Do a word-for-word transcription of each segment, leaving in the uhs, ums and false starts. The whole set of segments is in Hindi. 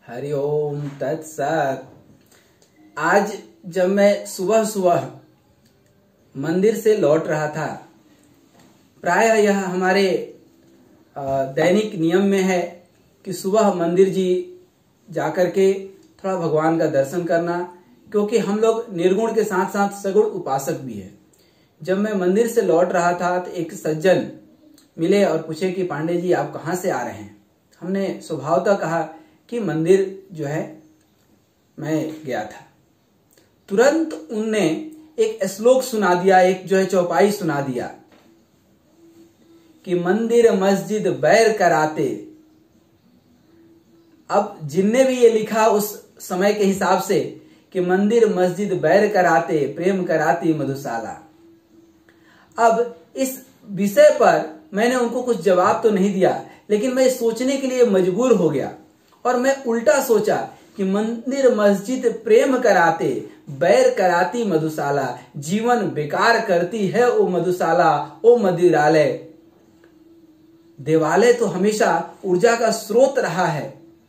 हरि ओम तत्सत। आज जब मैं सुबह सुबह मंदिर से लौट रहा था, प्रायः यह हमारे दैनिक नियम में है कि सुबह मंदिर जी जाकर के थोड़ा भगवान का दर्शन करना, क्योंकि हम लोग निर्गुण के साथ साथ सगुण उपासक भी है। जब मैं मंदिर से लौट रहा था तो एक सज्जन मिले और पूछे कि पांडे जी आप कहाँ से आ रहे हैं। हमने स्वभावतः कहा कि मंदिर जो है मैं गया था। तुरंत उनने एक श्लोक सुना दिया, एक जो है चौपाई सुना दिया कि मंदिर मस्जिद बैर कराते। अब जिनने भी ये लिखा उस समय के हिसाब से कि मंदिर मस्जिद बैर कराते, प्रेम कराती मधुशाला। अब इस विषय पर मैंने उनको कुछ जवाब तो नहीं दिया, लेकिन मैं सोचने के लिए मजबूर हो गया और मैं उल्टा सोचा कि मंदिर मस्जिद प्रेम कराते, बैर कराती मधुशाला। जीवन बेकार करती है ओ मधुशाला, ओ मंदिरालय। देवालय तो हमेशा ऊर्जा का स्रोत रहा है।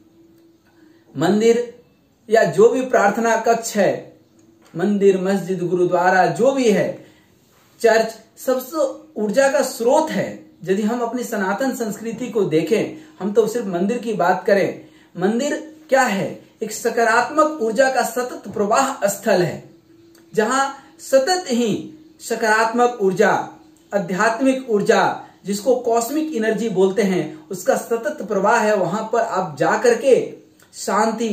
मंदिर या जो भी प्रार्थना कक्ष है, मंदिर मस्जिद गुरुद्वारा जो भी है, चर्च, सबसे ऊर्जा का स्रोत है। यदि हम अपनी सनातन संस्कृति को देखें, हम तो सिर्फ मंदिर की बात करें। मंदिर क्या है? एक सकारात्मक ऊर्जा का सतत प्रवाह स्थल है, जहां सतत ही सकारात्मक ऊर्जा, आध्यात्मिक ऊर्जा, जिसको कॉस्मिक एनर्जी बोलते हैं, उसका सतत प्रवाह है। वहां पर आप जाकर के शांति,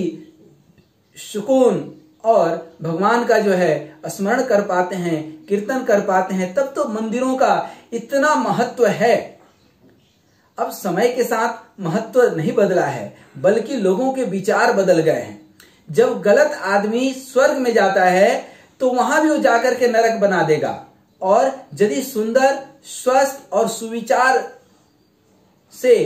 सुकून और भगवान का जो है स्मरण कर पाते हैं, कीर्तन कर पाते हैं। तब तो मंदिरों का इतना महत्व है। अब समय के साथ महत्व नहीं बदला है, बल्कि लोगों के विचार बदल गए हैं। जब गलत आदमी स्वर्ग में जाता है तो वहां भी वो जाकर के नरक बना देगा, और यदि सुंदर, स्वस्थ और सुविचार से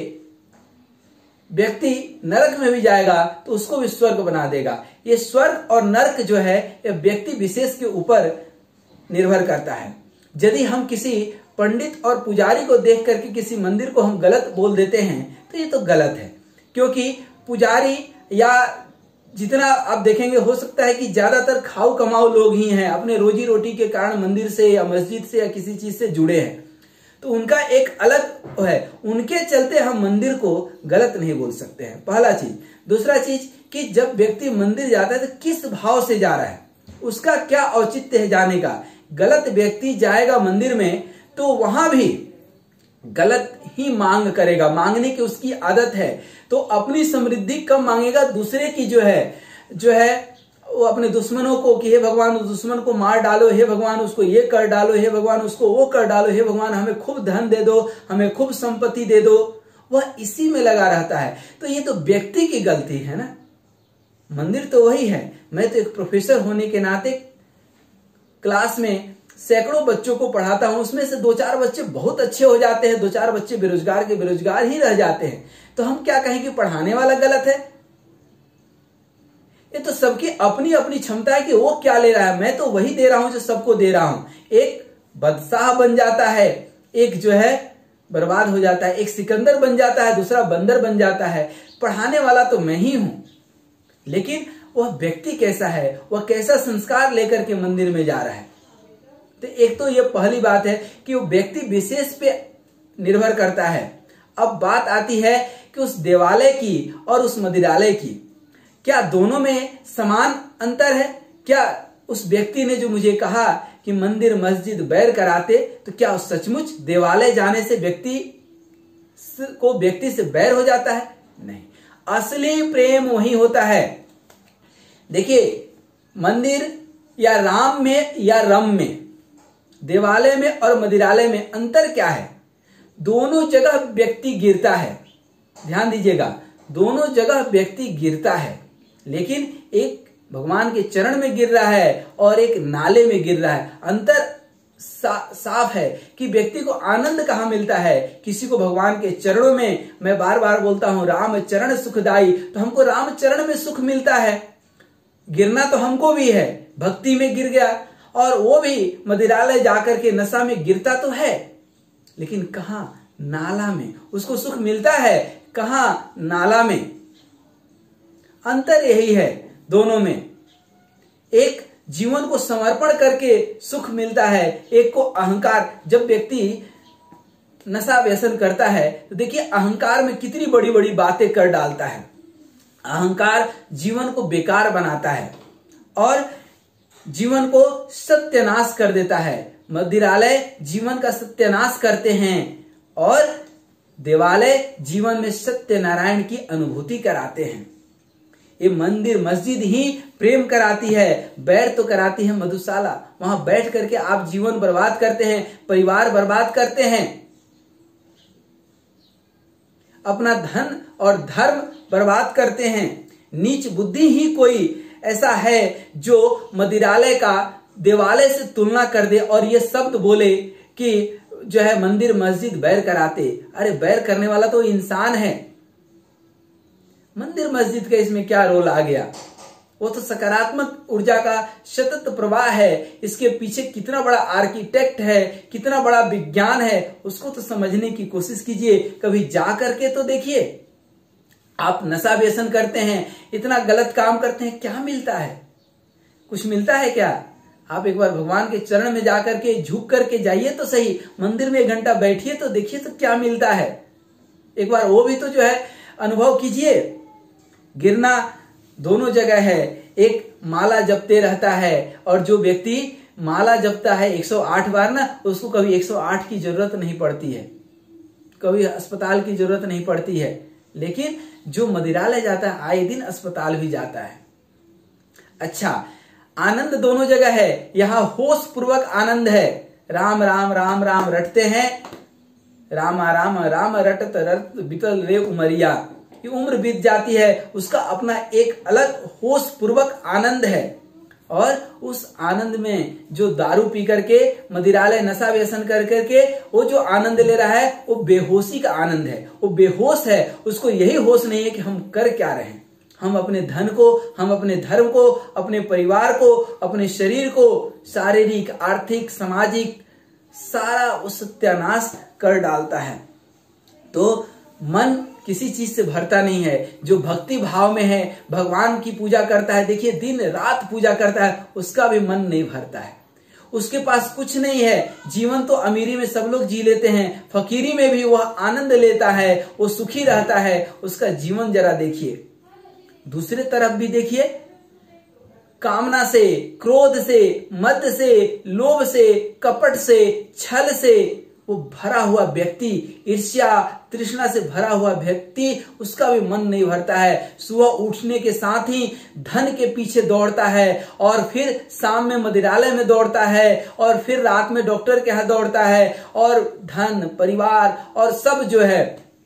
व्यक्ति नरक में भी जाएगा तो उसको भी स्वर्ग बना देगा। ये स्वर्ग और नरक जो है ये व्यक्ति विशेष के ऊपर निर्भर करता है। यदि हम किसी पंडित और पुजारी को देख करके किसी मंदिर को हम गलत बोल देते हैं तो ये तो गलत है, क्योंकि पुजारी या जितना आप देखेंगे, हो सकता है कि ज्यादातर खाऊ कमाऊ लोग ही हैं, अपने रोजी रोटी के कारण मंदिर से या मस्जिद से या किसी चीज से जुड़े हैं, तो उनका एक अलग है। उनके चलते हम मंदिर को गलत नहीं बोल सकते हैं, पहला चीज। दूसरा चीज कि जब व्यक्ति मंदिर जाता है तो किस भाव से जा रहा है, उसका क्या औचित्य है जाने का। गलत व्यक्ति जाएगा मंदिर में तो वहां भी गलत ही मांग करेगा, मांगने की उसकी आदत है, तो अपनी समृद्धि कम मांगेगा, दूसरे की जो है जो है वो अपने दुश्मनों को कि हे भगवान उस दुश्मन को मार डालो, हे भगवान उसको ये कर डालो, हे भगवान उसको वो कर डालो, हे भगवान हमें खूब धन दे दो, हमें खूब संपत्ति दे दो, वह इसी में लगा रहता है। तो ये तो व्यक्ति की गलती है ना। मंदिर तो वही है। मैं तो एक प्रोफेसर होने के नाते क्लास में सैकड़ों बच्चों को पढ़ाता हूं, उसमें से दो चार बच्चे बहुत अच्छे हो जाते हैं, दो चार बच्चे बेरोजगार के बेरोजगार ही रह जाते हैं। तो हम क्या कहें कि पढ़ाने वाला गलत है? ये तो सबकी अपनी अपनी क्षमता है कि वो क्या ले रहा है। मैं तो वही दे रहा हूं जो सबको दे रहा हूं। एक बादशाह बन जाता है, एक जो है बर्बाद हो जाता है, एक सिकंदर बन जाता है, दूसरा बंदर बन जाता है। पढ़ाने वाला तो मैं ही हूं, लेकिन वह व्यक्ति कैसा है, वह कैसा संस्कार लेकर के मंदिर में जा रहा है। तो एक तो ये पहली बात है कि वो व्यक्ति विशेष पे निर्भर करता है। अब बात आती है कि उस देवालय की और उस मंदिरालय की, क्या दोनों में समान अंतर है? क्या उस व्यक्ति ने जो मुझे कहा कि मंदिर मस्जिद बैर कराते, तो क्या सचमुच देवालय जाने से व्यक्ति को व्यक्ति से बैर हो जाता है? नहीं, असली प्रेम वही होता है। देखिए, मंदिर या राम में या रम में, देवालय में और मंदिरालय में अंतर क्या है? दोनों जगह व्यक्ति गिरता है। ध्यान दीजिएगा, दोनों जगह व्यक्ति गिरता है, लेकिन एक भगवान के चरण में गिर रहा है और एक नाले में गिर रहा है। अंतर सा, साफ है कि व्यक्ति को आनंद कहाँ मिलता है। किसी को भगवान के चरणों में, मैं बार बार बोलता हूं राम चरण सुखदाई, तो हमको राम चरण में सुख मिलता है। गिरना तो हमको भी है, भक्ति में गिर गया, और वो भी मंदिरालय जाकर के नशा में गिरता तो है, लेकिन कहां? नाला में। उसको सुख मिलता है कहां? नाला में। अंतर यही है दोनों में। एक जीवन को समर्पण करके सुख मिलता है, एक को अहंकार। जब व्यक्ति नशा व्यसन करता है तो देखिए अहंकार में कितनी बड़ी बड़ी बातें कर डालता है। अहंकार जीवन को बेकार बनाता है और जीवन को सत्यानाश कर देता है। मदिरालय जीवन का सत्यानाश करते हैं और देवालय जीवन में सत्यनारायण की अनुभूति कराते हैं। ये मंदिर मस्जिद ही प्रेम कराती है, बैर तो कराती है मधुशाला। वहां बैठ करके आप जीवन बर्बाद करते हैं, परिवार बर्बाद करते हैं, अपना धन और धर्म बर्बाद करते हैं। नीच बुद्धि ही कोई ऐसा है जो मदिरालय का देवालय से तुलना कर दे और ये शब्द बोले कि जो है मंदिर मस्जिद बैर कराते। अरे बैर करने वाला तो इंसान है, मंदिर मस्जिद का इसमें क्या रोल आ गया? वो तो सकारात्मक ऊर्जा का सतत प्रवाह है। इसके पीछे कितना बड़ा आर्किटेक्ट है, कितना बड़ा विज्ञान है, उसको तो समझने की कोशिश कीजिए। कभी जा करके तो देखिए। आप नशा व्यसन करते हैं, इतना गलत काम करते हैं, क्या मिलता है? कुछ मिलता है क्या? आप एक बार भगवान के चरण में जाकर के झुक करके जाइए तो सही, मंदिर में एक घंटा बैठिए तो देखिए तो क्या मिलता है। एक बार वो भी तो जो है अनुभव कीजिए। गिरना दोनों जगह है। एक माला जपते रहता है और जो व्यक्ति माला जपता है एक सौ आठ बार ना, उसको कभी एक सौ आठ की जरूरत नहीं पड़ती है, कभी अस्पताल की जरूरत नहीं पड़ती है। लेकिन जो मदिरालय जाता है आए दिन अस्पताल भी जाता है। अच्छा, आनंद दोनों जगह है। यहां होश पूर्वक आनंद है। राम राम राम राम रटते हैं, रामा राम राम रटत रट बीतल रे उमरिया। ये उम्र बीत जाती है, उसका अपना एक अलग होश पूर्वक आनंद है। और उस आनंद में जो दारू पी करके मदिरालय नशा व्यसन कर करके वो जो आनंद ले रहा है वो बेहोशी का आनंद है। वो बेहोश है, उसको यही होश नहीं है कि हम कर क्या रहे हैं। हम अपने धन को, हम अपने धर्म को, अपने परिवार को, अपने शरीर को शारीरिक, आर्थिक, सामाजिक सारा वो सत्यानाश कर डालता है। तो मन किसी चीज से भरता नहीं है। जो भक्ति भाव में है, भगवान की पूजा करता है, देखिए दिन रात पूजा करता है, उसका भी मन नहीं भरता है। उसके पास कुछ नहीं है। जीवन तो अमीरी में सब लोग जी लेते हैं, फकीरी में भी वह आनंद लेता है, वो सुखी रहता है। उसका जीवन जरा देखिए। दूसरे तरफ भी देखिए, कामना से, क्रोध से, मद से, लोभ से, कपट से, छल से वो भरा हुआ व्यक्ति, ईर्ष्या तृष्णा से भरा हुआ व्यक्ति, उसका भी मन नहीं भरता है। सुबह उठने के साथ ही धन के पीछे दौड़ता है और फिर शाम में मदिरालय में दौड़ता है और फिर रात में डॉक्टर के यहाँ दौड़ता है और धन, परिवार और सब जो है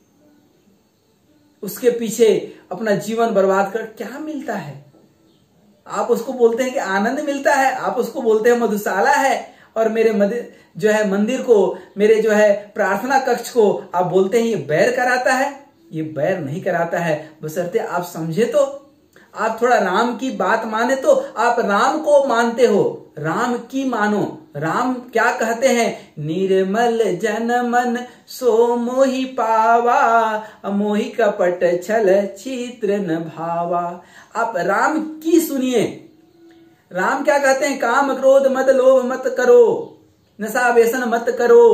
उसके पीछे अपना जीवन बर्बाद कर क्या मिलता है? आप उसको बोलते हैं कि आनंद मिलता है, आप उसको बोलते हैं मधुशाला है, और मेरे मंदिर जो है मंदिर को, मेरे जो है प्रार्थना कक्ष को आप बोलते हैं ये बैर कराता है। ये बैर नहीं कराता है, बशर्ते आप समझे तो, आप थोड़ा राम की बात माने तो। आप राम को मानते हो, राम की मानो। राम क्या कहते हैं? निर्मल जन मन सो मोहि पावा, मोहि कपट छल छित्र न भावा। आप राम की सुनिए। राम क्या कहते हैं? काम क्रोध मद लोभ मत करो, नशा व्यसन मत करो।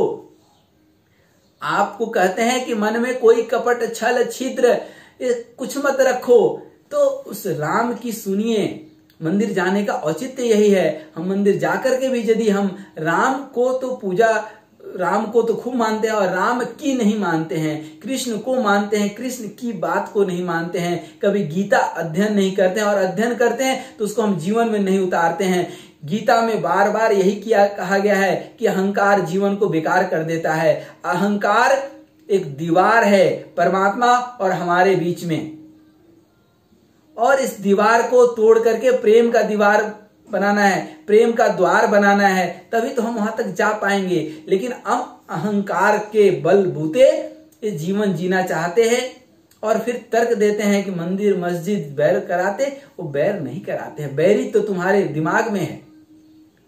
आपको कहते हैं कि मन में कोई कपट छल छिद्र कुछ मत रखो। तो उस राम की सुनिए। मंदिर जाने का औचित्य यही है। हम मंदिर जाकर के भी यदि हम राम को तो पूजा, राम को तो खूब मानते हैं और राम की नहीं मानते हैं, कृष्ण को मानते हैं, कृष्ण की बात को नहीं मानते हैं, कभी गीता अध्ययन नहीं करते हैं और अध्ययन करते हैं तो उसको हम जीवन में नहीं उतारते हैं। गीता में बार बार यही किया कहा गया है कि अहंकार जीवन को बेकार कर देता है। अहंकार एक दीवार है परमात्मा और हमारे बीच में, और इस दीवार को तोड़ करके प्रेम का दीवार बनाना है, प्रेम का द्वार बनाना है, तभी तो हम वहां तक जा पाएंगे। लेकिन हम अहंकार के बलबूते इस जीवन जीना चाहते हैं और फिर तर्क देते हैं कि मंदिर मस्जिद बैर कराते। वो बैर नहीं कराते हैं। बैरी तो तुम्हारे दिमाग में है,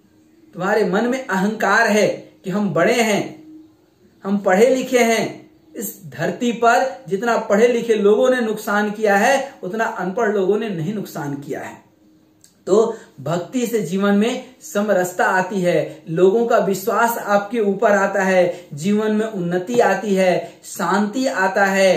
तुम्हारे मन में अहंकार है कि हम बड़े हैं, हम पढ़े लिखे हैं, इस धरती पर जितना पढ़े लिखे लोगों ने नुकसान किया है उतना अनपढ़ लोगों ने नहीं नुकसान किया है। तो भक्ति से जीवन में समरसता आती है, लोगों का विश्वास आपके ऊपर आता है, जीवन में उन्नति आती है, शांति आता है,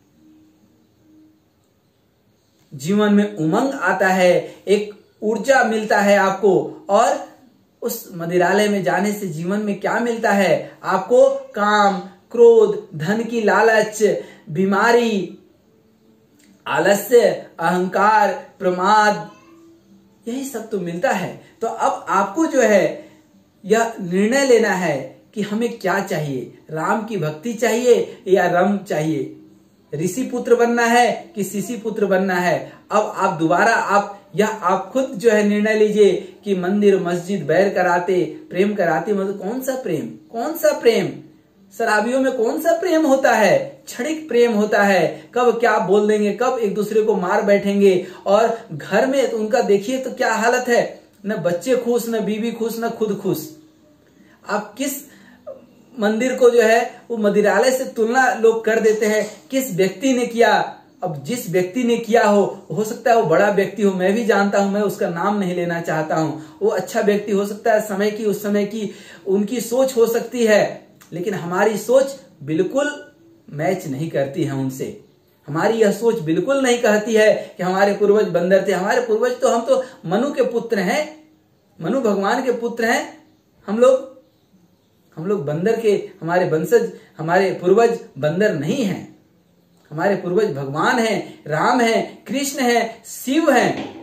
जीवन में उमंग आता है, एक ऊर्जा मिलता है आपको। और उस मंदिरालय में जाने से जीवन में क्या मिलता है आपको? काम, क्रोध, धन की लालच, बीमारी, आलस्य, अहंकार, प्रमाद, यही सब तो मिलता है। तो अब आपको जो है यह निर्णय लेना है कि हमें क्या चाहिए, राम की भक्ति चाहिए या रम चाहिए, ऋषि पुत्र बनना है कि शिशि पुत्र बनना है। अब आप दोबारा आप यह आप खुद जो है निर्णय लीजिए कि मंदिर मस्जिद बैर कराते, प्रेम कराते, मतलब कौन सा प्रेम, कौन सा प्रेम? शराबियों में कौन सा प्रेम होता है? क्षणिक प्रेम होता है। कब क्या बोल देंगे, कब एक दूसरे को मार बैठेंगे। और घर में तो उनका देखिए तो क्या हालत है, न बच्चे खुश, न बीवी खुश, न खुद खुश। आप किस मंदिर को जो है वो मंदिरालय से तुलना लोग कर देते हैं, किस व्यक्ति ने किया। अब जिस व्यक्ति ने किया हो हो सकता है वो बड़ा व्यक्ति हो, मैं भी जानता हूं, मैं उसका नाम नहीं लेना चाहता हूं। वो अच्छा व्यक्ति हो सकता है, समय की उस समय की उनकी सोच हो सकती है, लेकिन हमारी सोच बिल्कुल मैच नहीं करती है उनसे। हमारी यह सोच बिल्कुल नहीं कहती है कि हमारे पूर्वज बंदर थे। हमारे पूर्वज तो, हम तो मनु के पुत्र हैं, मनु भगवान के पुत्र हैं। हम लोग हम लोग बंदर के, हमारे वंशज, हमारे पूर्वज बंदर नहीं हैं। हमारे पूर्वज भगवान हैं, राम हैं, कृष्ण हैं, शिव हैं।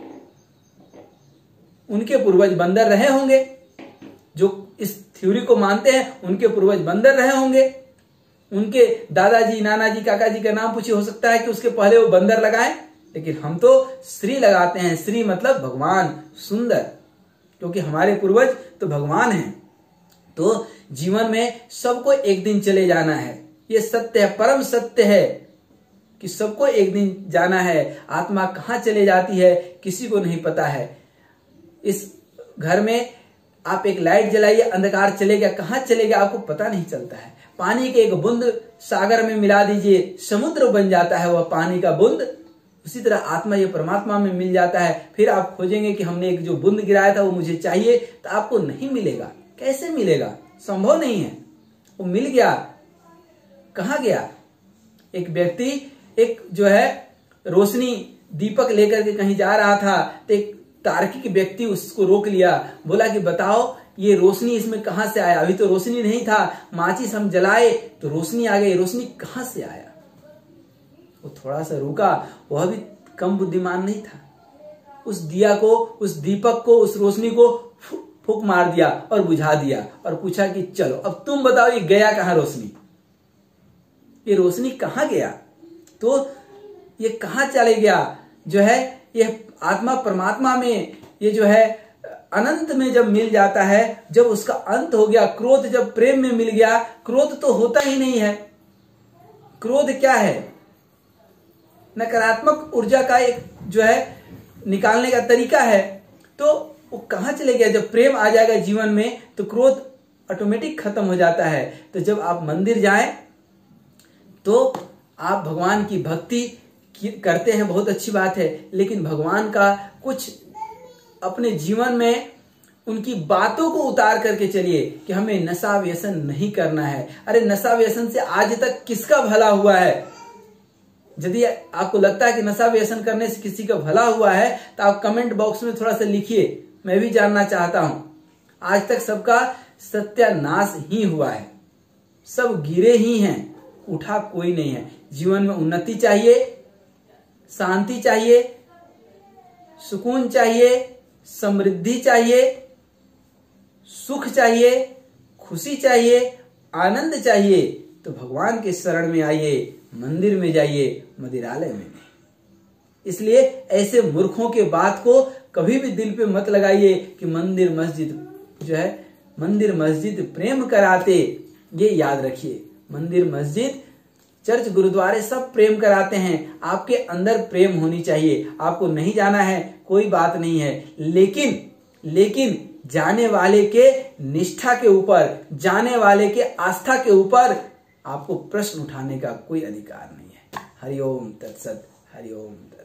उनके पूर्वज बंदर रहे होंगे। जो इस थ्योरी को मानते हैं उनके पूर्वज बंदर रहे होंगे। उनके दादाजी, नानाजी, काकाजी का नाम पूछे, हो सकता है कि उसके पहले वो बंदर लगाएं, लेकिन हम तो श्री लगाते हैं। श्री मतलब भगवान, सुंदर, क्योंकि हमारे पूर्वज तो भगवान हैं। तो जीवन में सबको एक दिन चले जाना है, ये सत्य है, परम सत्य है कि सबको एक दिन जाना है। आत्मा कहाँ चले जाती है किसी को नहीं पता है। इस घर में आप एक लाइट जलाइए, अंधकार चले गया, कहाँ चले गया आपको पता नहीं चलता है। पानी के एक बूंद सागर में मिला दीजिए, समुद्र बन जाता है वह पानी का बूंद। उसी तरह आत्मा ये परमात्मा में मिल जाता है। फिर आप खोजेंगे कि हमने एक जो बूंद गिराया था वो मुझे चाहिए, तो आपको नहीं मिलेगा। कैसे मिलेगा? संभव नहीं है। वो मिल गया, कहाँ गया? एक व्यक्ति एक जो है रोशनी दीपक लेकर के कहीं जा रहा था, तो एक तार्किक व्यक्ति उसको रोक लिया, बोला कि बताओ ये रोशनी इसमें कहां से आया? अभी तो रोशनी नहीं था, माचिस हम जलाए तो रोशनी आ गई, रोशनी कहां से आया? वो थोड़ा सा रुका, वह भी कम बुद्धिमान नहीं था। उस दिया को, उस दीपक को, उस रोशनी को फूंक मार दिया और बुझा दिया और पूछा कि चलो अब तुम बताओ ये गया कहां रोशनी? ये रोशनी कहां गया? तो ये कहां चले गया? जो है ये आत्मा परमात्मा में, ये जो है अनंत में जब मिल जाता है, जब उसका अंत हो गया, क्रोध जब प्रेम में मिल गया, क्रोध तो होता ही नहीं है। क्रोध क्या है? नकारात्मक ऊर्जा का एक जो है निकालने का तरीका है। तो वो कहां चले गया? जब प्रेम आ जाएगा जीवन में तो क्रोध ऑटोमेटिक खत्म हो जाता है। तो जब आप मंदिर जाएं तो आप भगवान की भक्ति करते हैं, बहुत अच्छी बात है, लेकिन भगवान का कुछ अपने जीवन में उनकी बातों को उतार करके चलिए कि हमें नशा व्यसन नहीं करना है। अरे नशा व्यसन से आज तक किसका भला हुआ है? यदि आपको लगता है कि नशा व्यसन करने से किसी का भला हुआ है तो आप कमेंट बॉक्स में थोड़ा सा लिखिए, मैं भी जानना चाहता हूं। आज तक सबका सत्यानाश ही हुआ है, सब गिरे ही हैं, उठा कोई नहीं है। जीवन में उन्नति चाहिए, शांति चाहिए, सुकून चाहिए, समृद्धि चाहिए, सुख चाहिए, खुशी चाहिए, आनंद चाहिए, तो भगवान के शरण में आइए, मंदिर में जाइए, मंदिरालय में नहीं। इसलिए ऐसे मूर्खों के बात को कभी भी दिल पे मत लगाइए कि मंदिर मस्जिद जो है, मंदिर मस्जिद प्रेम कराते। ये याद रखिए, मंदिर मस्जिद चर्च गुरुद्वारे सब प्रेम कराते हैं। आपके अंदर प्रेम होनी चाहिए। आपको नहीं जाना है कोई बात नहीं है, लेकिन लेकिन जाने वाले के निष्ठा के ऊपर, जाने वाले के आस्था के ऊपर आपको प्रश्न उठाने का कोई अधिकार नहीं है। हरिओम तत्सत, हरिओम तत्सत।